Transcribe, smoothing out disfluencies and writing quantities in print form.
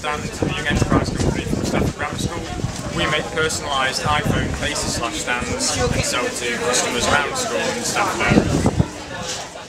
stand, a young enterprise company from Staffordshire Grammar School. We make personalised iPhone cases/stands and sell to customers around the school in the Stafford area.